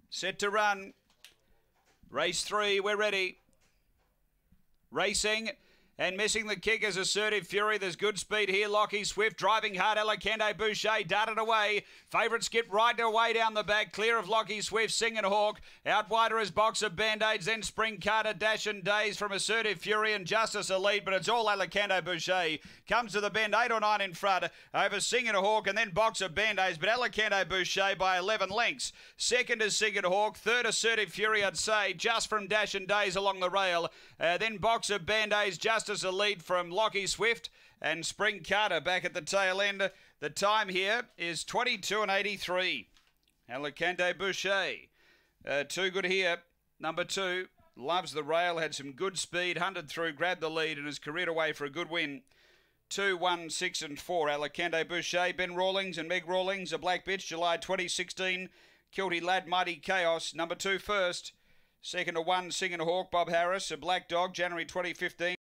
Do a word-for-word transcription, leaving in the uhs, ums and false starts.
Set to run. Race three, we're ready. Racing and missing the kick is Assertive Fury. There's good speed here. Lockie Swift driving hard. Alicante Boucher darted away. Favourite skip right away down the back. Clear of Lockie Swift. Singing Hawk. Out wider is Boxer Band-Aids. Then Spring Carter, Dash and Days from Assertive Fury and Justice Elite. But it's all Alicante Boucher. Comes to the bend. Eight or nine in front. Over Singing Hawk and then Boxer Band-Aids. But Alicante Boucher by eleven lengths. Second is Singing Hawk. Third Assertive Fury, I'd say. Just from Dash and Days along the rail. Uh, then Boxer Band-Aids. Justice a lead from Lockie Swift and Spring Carter back at the tail end. The time here is twenty-two and eighty-three. Alicante Boucher. Uh, too good here. Number two. Loves the rail. Had some good speed. Hunted through. Grabbed the lead and has careered away for a good win. Two, one, six and four. Alicante Boucher. Ben Rawlings and Meg Rawlings. A Black Bitch. July twenty sixteen. Kilty Lad. Mighty Chaos. Number two first. Second to one. Singing Hawk. Bob Harris. A Black Dog. January twenty fifteen.